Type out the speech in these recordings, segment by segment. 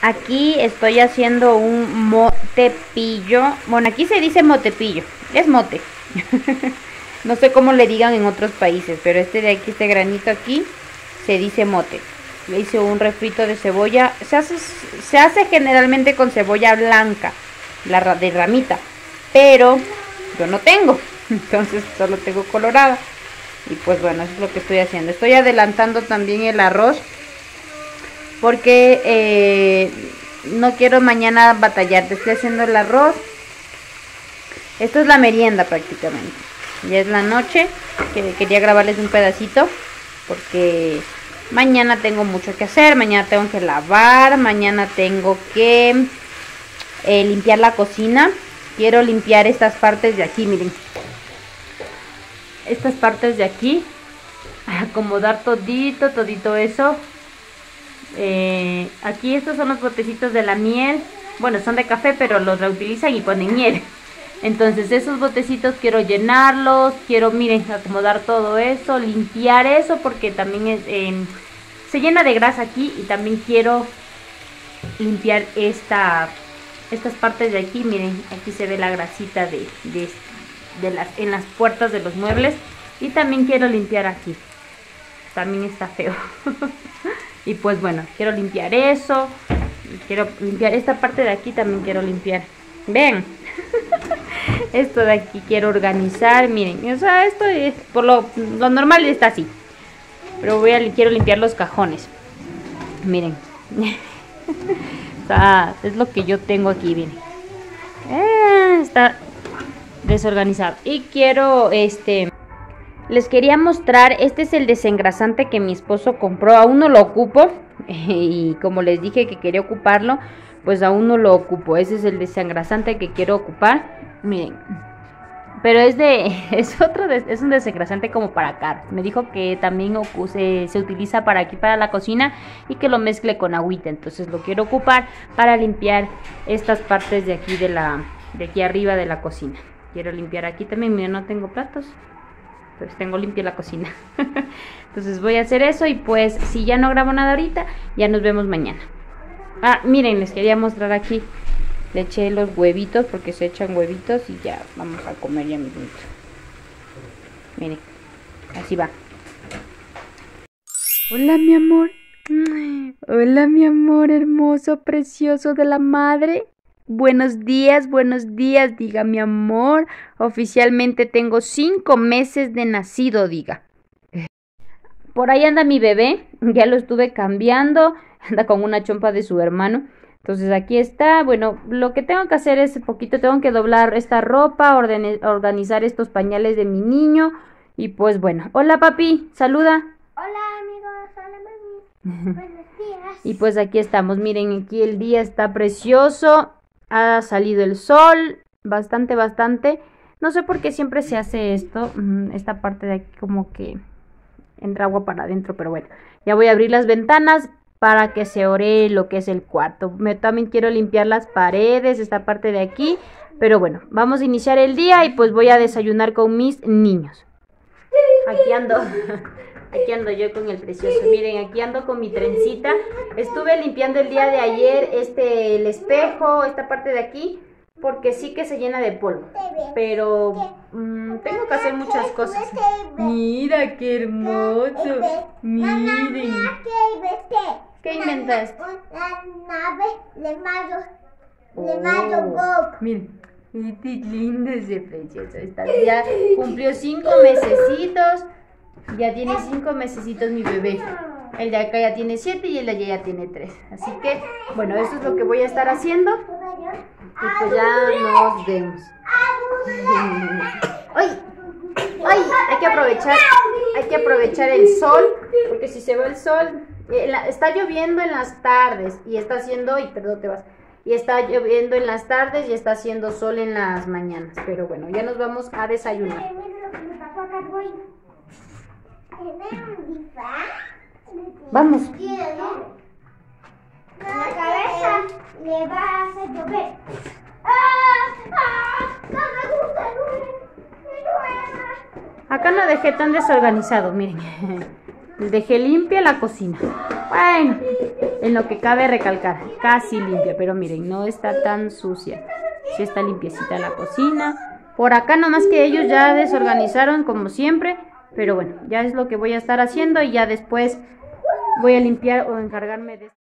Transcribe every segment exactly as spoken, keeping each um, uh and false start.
aquí estoy haciendo un motepillo. Bueno, aquí se dice motepillo, es mote. No sé cómo le digan en otros países, pero este de aquí, este granito aquí, se dice mote. Le hice un refrito de cebolla. Se hace, se hace generalmente con cebolla blanca, la de ramita, pero yo no tengo, entonces solo tengo colorada. Y pues bueno, eso es lo que estoy haciendo. Estoy adelantando también el arroz, porque eh, no quiero mañana batallar. Estoy haciendo el arroz. Esto es la merienda prácticamente. Ya es la noche, que quería grabarles un pedacito, porque mañana tengo mucho que hacer. Mañana tengo que lavar, mañana tengo que eh, limpiar la cocina. Quiero limpiar estas partes de aquí, miren. Estas partes de aquí. Acomodar todito, todito eso. Eh, aquí estos son los botecitos de la miel. Bueno, son de café, pero los reutilizan y ponen miel. Entonces esos botecitos quiero llenarlos, quiero, miren, acomodar todo eso, limpiar eso, porque también es, eh, se llena de grasa aquí. Y también quiero limpiar esta, estas partes de aquí, miren, aquí se ve la grasita de, de, de las, en las puertas de los muebles. Y también quiero limpiar aquí, también está feo. Y pues bueno, quiero limpiar eso, quiero limpiar esta parte de aquí, también quiero limpiar. Ven. Esto de aquí quiero organizar, miren, o sea, esto es, por lo, lo normal está así. Pero voy a, quiero limpiar los cajones. Miren. O sea, es lo que yo tengo aquí, miren. Eh, está desorganizado. Y quiero, este, les quería mostrar, este es el desengrasante que mi esposo compró. Aún no lo ocupo. Y como les dije que quería ocuparlo, pues aún no lo ocupo. Ese es el desengrasante que quiero ocupar. Miren, pero es de, es otro, de, es un desengrasante como para carne. Me dijo que también se, se utiliza para aquí, para la cocina, y que lo mezcle con agüita. Entonces lo quiero ocupar para limpiar estas partes de aquí, de la, de aquí arriba de la cocina. Quiero limpiar aquí también. Miren, no tengo platos, pues tengo limpia la cocina. Entonces voy a hacer eso, y pues si ya no grabo nada ahorita, ya nos vemos mañana. Ah, miren, les quería mostrar aquí. Le eché los huevitos, porque se echan huevitos, y ya vamos a comer ya mismo. Miren, así va. Hola, mi amor. Hola, mi amor hermoso, precioso de la madre. Buenos días, buenos días, diga mi amor. Oficialmente tengo cinco meses de nacido, diga. Por ahí anda mi bebé, ya lo estuve cambiando, anda con una chompa de su hermano. Entonces aquí está. Bueno, lo que tengo que hacer es poquito, tengo que doblar esta ropa, organizar estos pañales de mi niño. Y pues bueno, hola papi, saluda. Hola amigos, hola mami. Buenos días. Y pues aquí estamos, miren, aquí el día está precioso. Ha salido el sol, bastante, bastante. No sé por qué siempre se hace esto, esta parte de aquí como que entra agua para adentro, pero bueno. Ya voy a abrir las ventanas para que se ore lo que es el cuarto. Me, también quiero limpiar las paredes, esta parte de aquí. Pero bueno, vamos a iniciar el día, y pues voy a desayunar con mis niños. Aquí ando, aquí ando yo con el precioso. Miren, aquí ando con mi trencita. Estuve limpiando el día de ayer este, el espejo, esta parte de aquí, porque sí que se llena de polvo. Pero mmm, tengo que hacer muchas cosas. Mira qué hermoso. Miren. ¿Qué inventaste? Una nave de Mario, de Oh, Mario Golf. miren, este lindo, ese precioso. Está, ya cumplió cinco mesecitos. Ya tiene cinco mesecitos mi bebé. El de acá ya tiene siete y el de allá ya tiene tres. Así que, bueno, eso es lo que voy a estar haciendo. Y pues ya nos vemos. ¡Ay! ¡Ay! Hay que aprovechar, hay que aprovechar el sol, porque si se va el sol, eh, la, está lloviendo en las tardes y está haciendo, y perdón, te vas, y está lloviendo en las tardes y está haciendo sol en las mañanas. Pero bueno, ya nos vamos a desayunar. Vamos. La cabeza le va a hacer llover. ¡Ah! ¡Ah! ¡No me gusta! Acá no dejé tan desorganizado, miren. Dejé limpia la cocina. Bueno, en lo que cabe recalcar, casi limpia, pero miren, no está tan sucia. Sí está limpiecita la cocina. Por acá nomás que ellos ya desorganizaron como siempre, pero bueno, ya es lo que voy a estar haciendo y ya después voy a limpiar o encargarme de...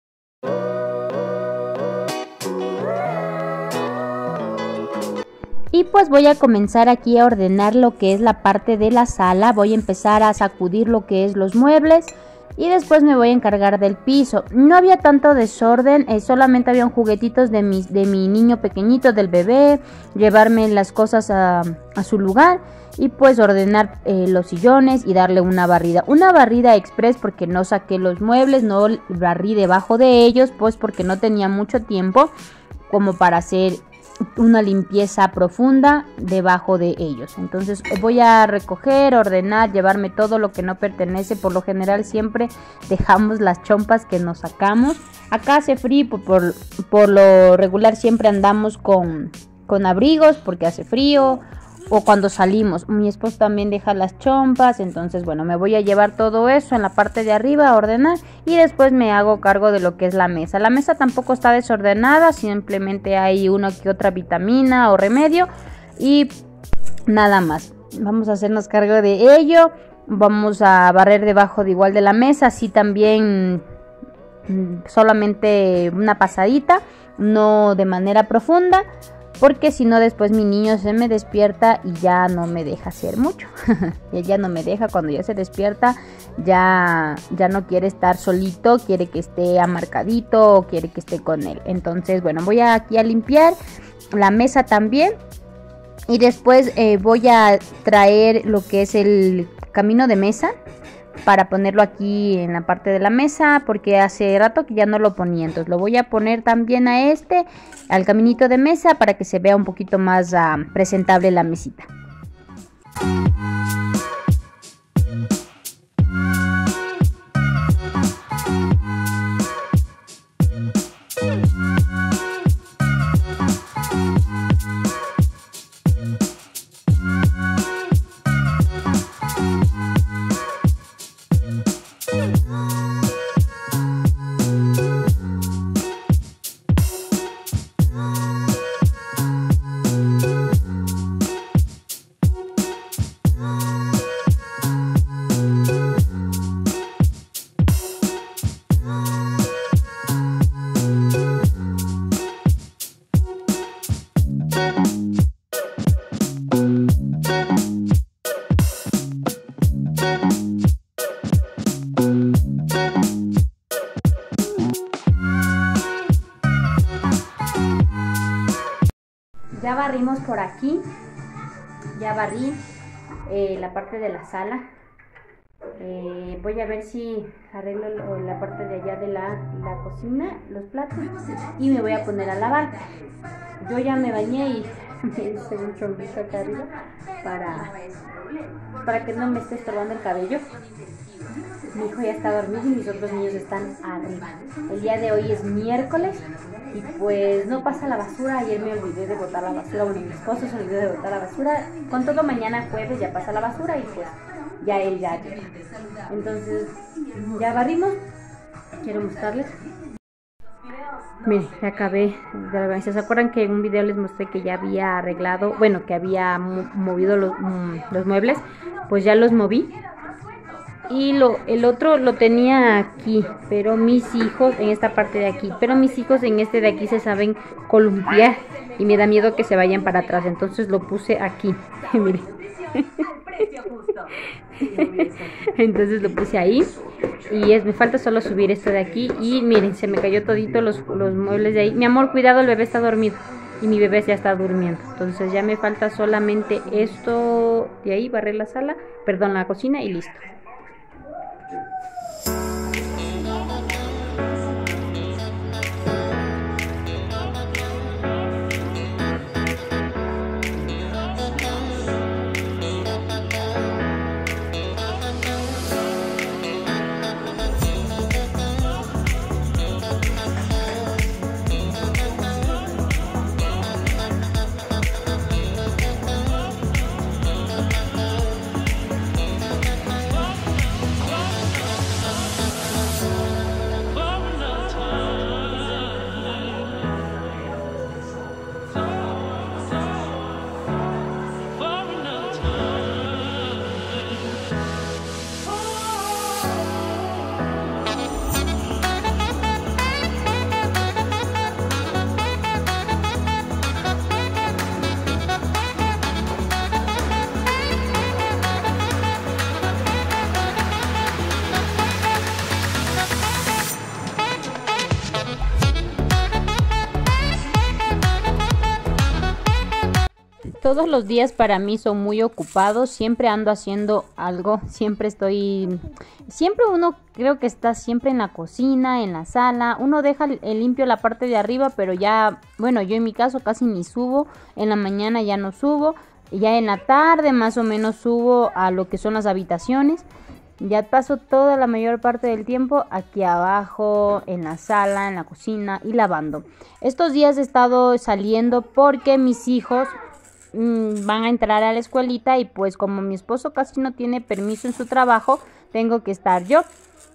Y pues voy a comenzar aquí a ordenar lo que es la parte de la sala. Voy a empezar a sacudir lo que es los muebles y después me voy a encargar del piso. No había tanto desorden, eh, solamente habían juguetitos de mi, de mi niño pequeñito, del bebé, llevarme las cosas a, a su lugar y pues ordenar eh, los sillones y darle una barrida. Una barrida express porque no saqué los muebles, no barrí debajo de ellos, pues porque no tenía mucho tiempo como para hacer una limpieza profunda debajo de ellos. Entonces voy a recoger, ordenar, llevarme todo lo que no pertenece. Por lo general siempre dejamos las chompas que nos sacamos. Acá hace frío, por, por, por lo regular siempre andamos con, con abrigos porque hace frío. O cuando salimos, mi esposo también deja las chompas. Entonces bueno, me voy a llevar todo eso en la parte de arriba a ordenar y después me hago cargo de lo que es la mesa. La mesa tampoco está desordenada, simplemente hay una que otra vitamina o remedio y nada más. Vamos a hacernos cargo de ello. Vamos a barrer debajo de igual de la mesa, así también solamente una pasadita, no de manera profunda, porque si no después mi niño se me despierta y ya no me deja hacer mucho. Y ya no me deja, cuando ya se despierta ya, ya no quiere estar solito, quiere que esté amarcadito o quiere que esté con él. Entonces bueno, voy aquí a limpiar la mesa también y después eh, voy a traer lo que es el camino de mesa para ponerlo aquí en la parte de la mesa, porque hace rato que ya no lo ponía. Entonces lo voy a poner también a este, al caminito de mesa, para que se vea un poquito más uh, presentable la mesita. Ya barrimos por aquí, ya barrí eh, la parte de la sala. Eh, voy a ver si arreglo la parte de allá de la, la cocina, los platos, y me voy a poner a lavar. Yo ya me bañé y me hice un chorrito acá arriba para, para que no me esté estorbando el cabello. Mi hijo ya está dormido y mis otros niños están arriba. El día de hoy es miércoles y pues no pasa la basura. Ayer me olvidé de botar la basura, bueno, mi esposo se olvidó de botar la basura. Con todo, mañana jueves ya pasa la basura y pues ya él ya llega. Entonces ya barrimos. Quiero mostrarles. Miren, ya acabé de organizar. ¿Se acuerdan que en un video les mostré que ya había arreglado, bueno, que había movido los, los muebles? Pues ya los moví. Y lo, el otro lo tenía aquí, pero mis hijos, en esta parte de aquí, pero mis hijos en este de aquí se saben columpiar y me da miedo que se vayan para atrás, entonces lo puse aquí. Miren. Entonces lo puse ahí y es, me falta solo subir esto de aquí y miren, se me cayó todito los, los muebles de ahí. Mi amor, cuidado, el bebé está dormido y mi bebé ya está durmiendo, entonces ya me falta solamente esto de ahí, barrer la sala, perdón, la cocina y listo. Todos los días para mí son muy ocupados, siempre ando haciendo algo, siempre estoy, siempre uno creo que está siempre en la cocina, en la sala, uno deja el limpio la parte de arriba, pero ya, bueno, yo en mi caso casi ni subo, en la mañana ya no subo, ya en la tarde más o menos subo a lo que son las habitaciones. Ya paso toda la mayor parte del tiempo aquí abajo, en la sala, en la cocina y lavando. Estos días he estado saliendo porque mis hijos mmm, van a entrar a la escuelita y pues como mi esposo casi no tiene permiso en su trabajo, tengo que estar yo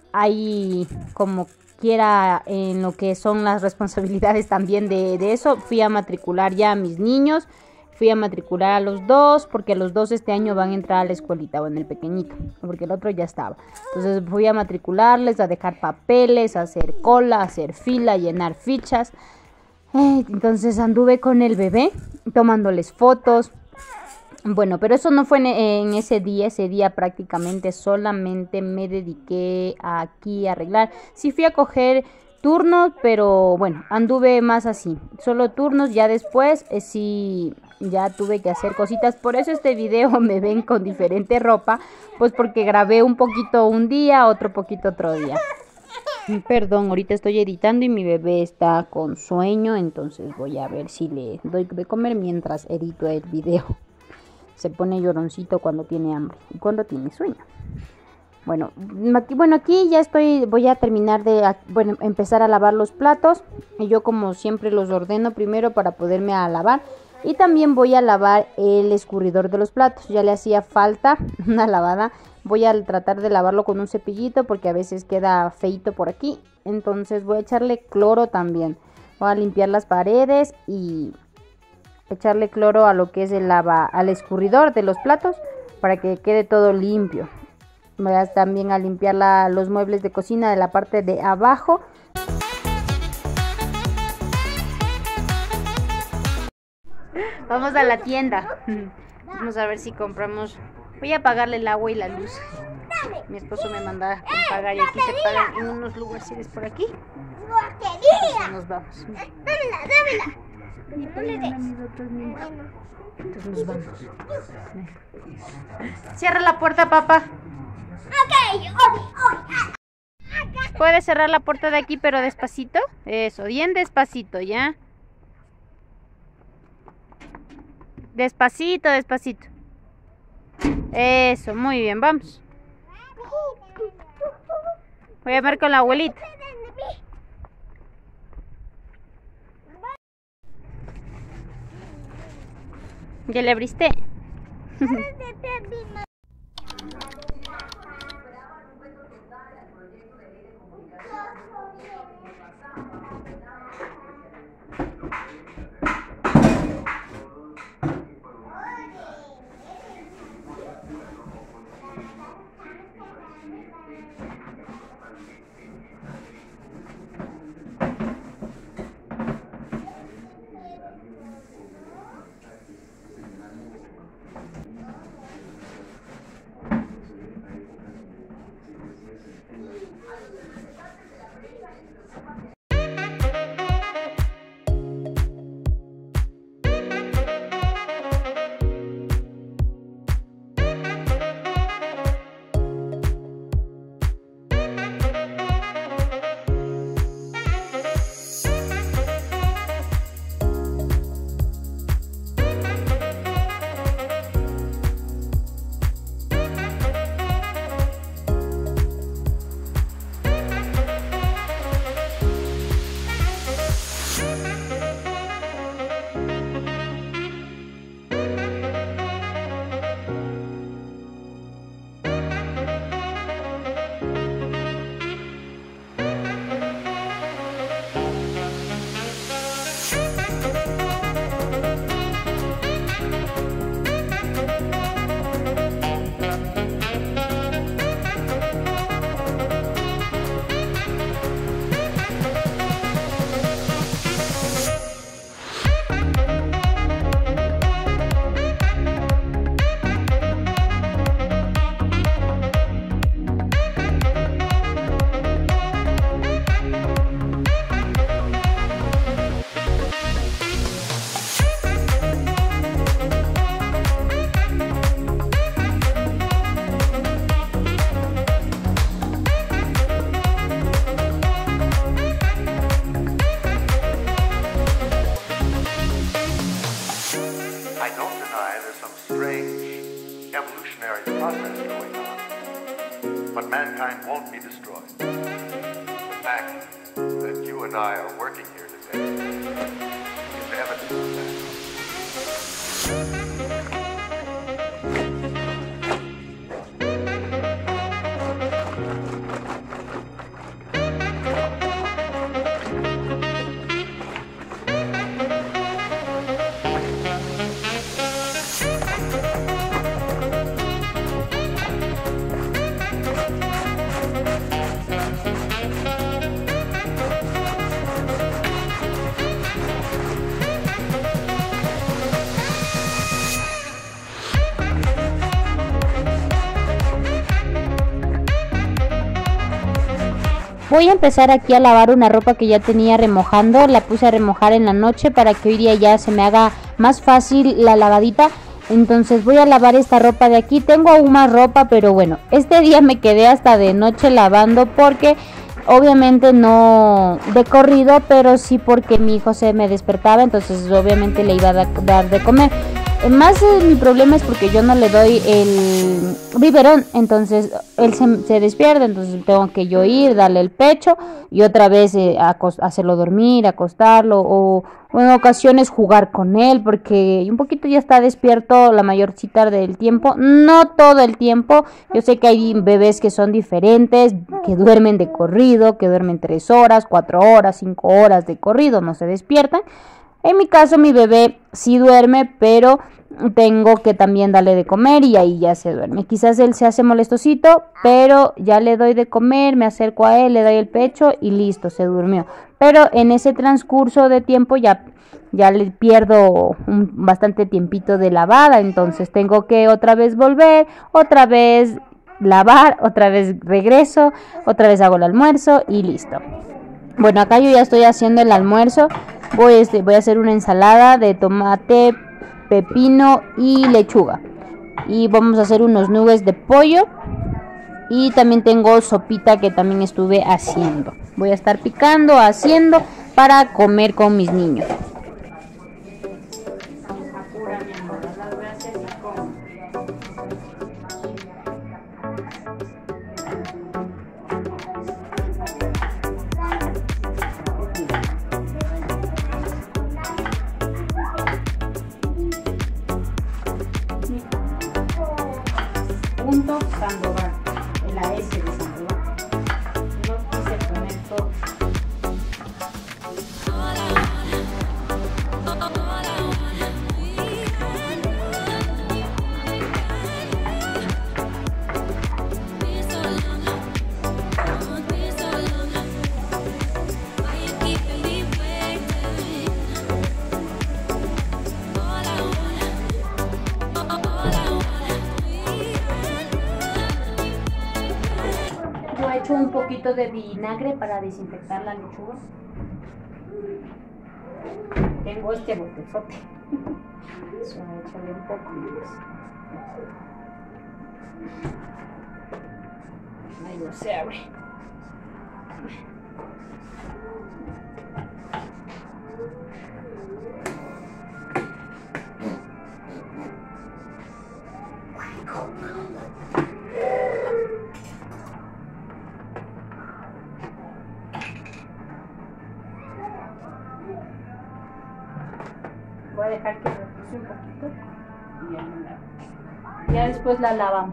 ahí como quiera en lo que son las responsabilidades también de, de eso. Fui a matricular ya a mis niños. Fui a matricular a los dos, porque los dos este año van a entrar a la escuelita, bueno, el pequeñito, porque el otro ya estaba. Entonces fui a matricularles, a dejar papeles, a hacer cola, a hacer fila, a llenar fichas. Eh, entonces anduve con el bebé, tomándoles fotos. Bueno, pero eso no fue en, en ese día, ese día prácticamente solamente me dediqué a aquí a arreglar. Sí fui a coger turnos, pero bueno, anduve más así, solo turnos. Ya después eh, sí, ya tuve que hacer cositas, por eso este video me ven con diferente ropa, pues porque grabé un poquito un día, otro poquito otro día. Perdón, ahorita estoy editando y mi bebé está con sueño, entonces voy a ver si le doy de comer mientras edito el video. Se pone lloroncito cuando tiene hambre y cuando tiene sueño. Bueno, aquí, bueno, aquí ya estoy, voy a terminar de, bueno, empezar a lavar los platos. Y yo como siempre los ordeno primero para poderme a lavar. Y también voy a lavar el escurridor de los platos. Ya le hacía falta una lavada. Voy a tratar de lavarlo con un cepillito porque a veces queda feito por aquí. Entonces voy a echarle cloro también. Voy a limpiar las paredes y echarle cloro a lo que es el lava, al escurridor de los platos para que quede todo limpio. Voy a también a limpiar la, los muebles de cocina de la parte de abajo. Vamos a la tienda. Vamos a ver si compramos. Voy a pagarle el agua y la luz. Mi esposo me manda a pagar y aquí se pagan en unos lugares por aquí. Entonces nos vamos. Dámela, dámela. No le des. Entonces nos vamos. Cierra la puerta, papá. Okay, okay, okay. ¿Puedes cerrar la puerta de aquí, pero despacito? Eso, bien despacito, ¿ya? Despacito, despacito. Eso, muy bien, vamos. Voy a ver con la abuelita. ¿Ya le abriste? plant won't be destroyed. The fact that you and I are working here today is evidence of that. Voy a empezar aquí a lavar una ropa que ya tenía remojando, la puse a remojar en la noche para que hoy día ya se me haga más fácil la lavadita. Entonces voy a lavar esta ropa de aquí, tengo aún más ropa, pero bueno, este día me quedé hasta de noche lavando porque obviamente no de corrido, pero sí porque mi hijo se me despertaba, entonces obviamente le iba a dar de comer. Más eh, mi problema es porque yo no le doy el biberón, entonces él se, se despierta, entonces tengo que yo ir, darle el pecho y otra vez eh, hacerlo dormir, acostarlo o, o en ocasiones jugar con él porque un poquito ya está despierto la mayor cita del tiempo, no todo el tiempo. Yo sé que hay bebés que son diferentes, que duermen de corrido, que duermen tres horas, cuatro horas, cinco horas de corrido, no se despiertan. En mi caso mi bebé sí duerme, pero tengo que también darle de comer y ahí ya se duerme. Quizás él se hace molestosito, pero ya le doy de comer, me acerco a él, le doy el pecho y listo, se durmió. Pero en ese transcurso de tiempo ya, ya le pierdo un, bastante tiempito de lavada, entonces tengo que otra vez volver, otra vez lavar, otra vez regreso, otra vez hago el almuerzo y listo. Bueno, acá yo ya estoy haciendo el almuerzo. Voy, este, voy a hacer una ensalada de tomate, pepino y lechuga. Y vamos a hacer unos nuggets de pollo. Y también tengo sopita que también estuve haciendo. Voy a estar picando, haciendo para comer con mis niños. Punto Sandoval, la S de Sandoval. No quise poner todo. Un poquito de vinagre para desinfectar la lechuga. Tengo este botezote. Eso, échale un poco más. Ahí no se abre. Voy a dejar que repose un poquito y ya, la... ya después la lavamos.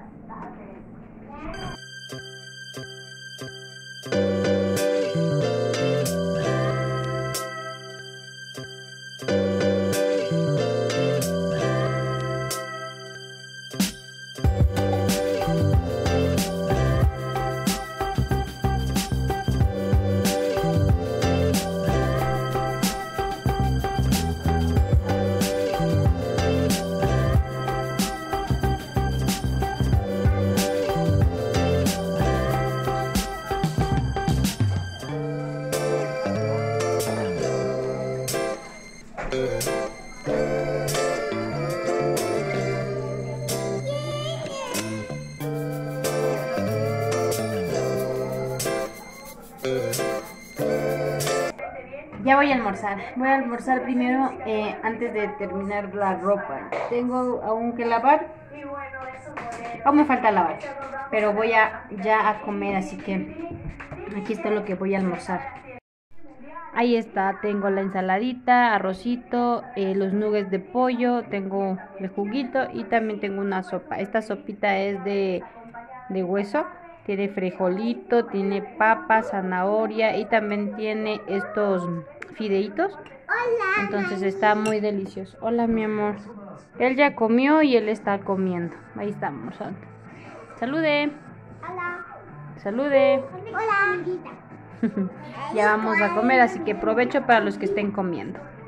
Ya voy a almorzar. Voy a almorzar primero eh, antes de terminar la ropa. Tengo aún que lavar. Aún me falta lavar. pero voy a ya a comer, así que aquí está lo que voy a almorzar. Ahí está, tengo la ensaladita, arrocito, eh, los nuggets de pollo, tengo el juguito y también tengo una sopa. Esta sopita es de, de hueso, tiene frijolito, tiene papa, zanahoria y también tiene estos fideitos. Hola. Entonces está muy delicioso. Hola, mi amor. Él ya comió y él está comiendo. Ahí estamos. Salude. Hola. Salude. Hola. Ya vamos a comer, así que provecho para los que estén comiendo.